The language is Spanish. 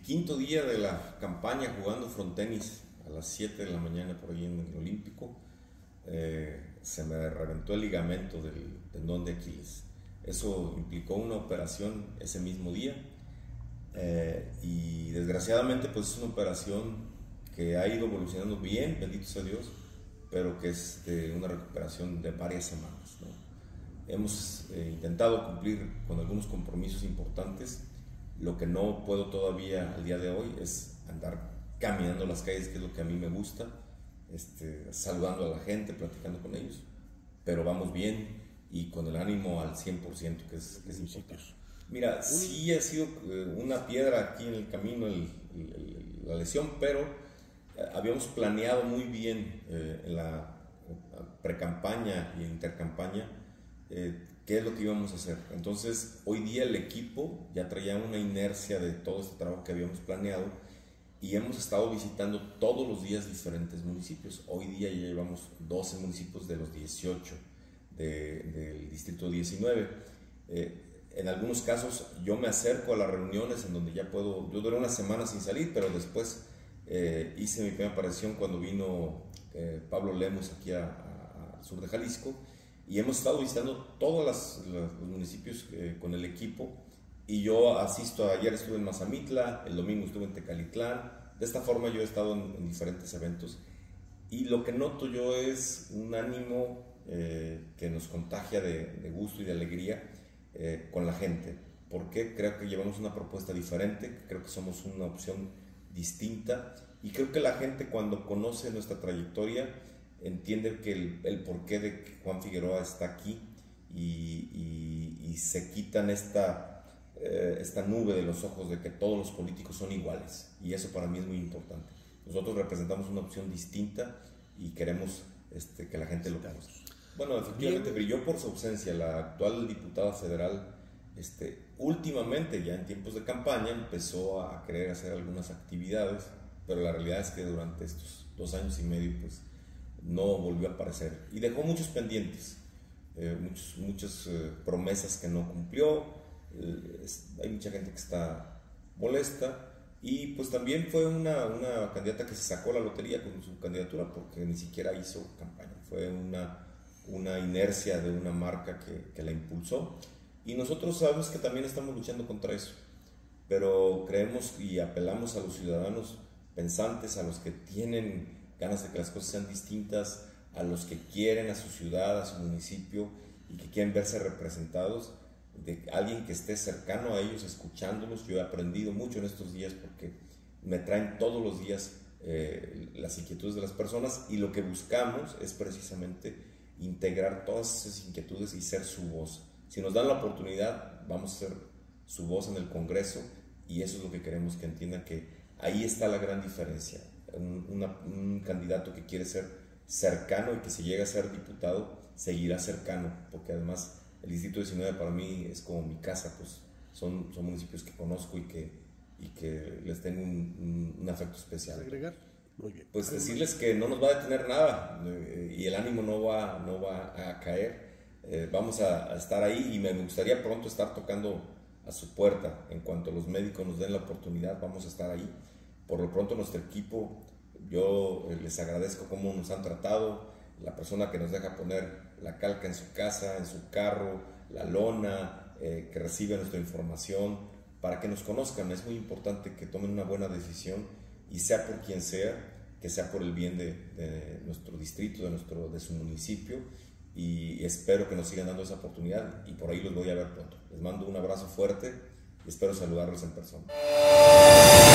quinto día de la campaña jugando frontenis a las 7 de la mañana por ahí en el Olímpico, se me reventó el ligamento del tendón de Aquiles. Eso implicó una operación ese mismo día y desgraciadamente pues es una operación que ha ido evolucionando bien, bendito sea Dios, pero que es de una recuperación de varias semanas, ¿no? Hemos intentado cumplir con algunos compromisos importantes. Lo que no puedo todavía al día de hoy es andar caminando las calles, que es lo que a mí me gusta, saludando a la gente, platicando con ellos, pero vamos bien y con el ánimo al 100%, que es importante. Mira, sí ha sido una piedra aquí en el camino la lesión, pero habíamos planeado muy bien en la pre-campaña y intercampaña qué es lo que íbamos a hacer. Entonces, hoy día el equipo ya traía una inercia de todo este trabajo que habíamos planeado y hemos estado visitando todos los días diferentes municipios. Hoy día ya llevamos 12 municipios de los 18 del distrito 19. En algunos casos yo me acerco a las reuniones en donde ya puedo, yo duré una semana sin salir, pero después hice mi primera aparición cuando vino Pablo Lemos aquí al sur de Jalisco, y hemos estado visitando todos los municipios con el equipo, y yo asisto. Ayer estuve en Mazamitla, el domingo estuve en Tecalitlán. De esta forma yo he estado en diferentes eventos, y lo que noto yo es un ánimo que nos contagia de gusto y de alegría con la gente, porque creo que llevamos una propuesta diferente, creo que somos una opción distinta, y creo que la gente, cuando conoce nuestra trayectoria, entiende que el porqué de que Juan Figueroa está aquí, y se quitan esta nube de los ojos de que todos los políticos son iguales, y eso para mí es muy importante. Nosotros representamos una opción distinta y queremos que la gente lo conozca. Bueno, efectivamente brilló por su ausencia la actual diputada federal. Últimamente, ya en tiempos de campaña, empezó a querer hacer algunas actividades, pero la realidad es que durante estos 2 años y medio pues no volvió a aparecer y dejó muchos pendientes, muchas promesas que no cumplió. Hay mucha gente que está molesta, y pues también fue una candidata que se sacó la lotería con su candidatura porque ni siquiera hizo campaña. Fue una inercia de una marca que la impulsó, y nosotros sabemos que también estamos luchando contra eso, pero creemos y apelamos a los ciudadanos pensantes, a los que tienen ganas de que las cosas sean distintas, a los que quieren a su ciudad, a su municipio, y que quieren verse representados de alguien que esté cercano a ellos, escuchándolos. Yo he aprendido mucho en estos días porque me traen todos los días las inquietudes de las personas, y lo que buscamos es precisamente integrar todas esas inquietudes y ser su voz. Si nos dan la oportunidad, vamos a ser su voz en el Congreso, y eso es lo que queremos que entiendan, que ahí está la gran diferencia. Un candidato que quiere ser cercano, y que si llega a ser diputado seguirá cercano, porque además el distrito 19 para mí es como mi casa, pues son municipios que conozco y que les tengo un afecto especial. ¿Agregar? Muy bien. Pues decirles que no nos va a detener nada, y el ánimo no va a caer. Vamos a estar ahí, y me gustaría pronto estar tocando a su puerta. En cuanto los médicos nos den la oportunidad, vamos a estar ahí. Por lo pronto nuestro equipo, yo les agradezco cómo nos han tratado, la persona que nos deja poner la calca en su casa, en su carro, la lona, que recibe nuestra información, para que nos conozcan. Es muy importante que tomen una buena decisión, y sea por quien sea, que sea por el bien de nuestro distrito, de su municipio, y espero que nos sigan dando esa oportunidad, y por ahí los voy a ver pronto. Les mando un abrazo fuerte y espero saludarlos en persona.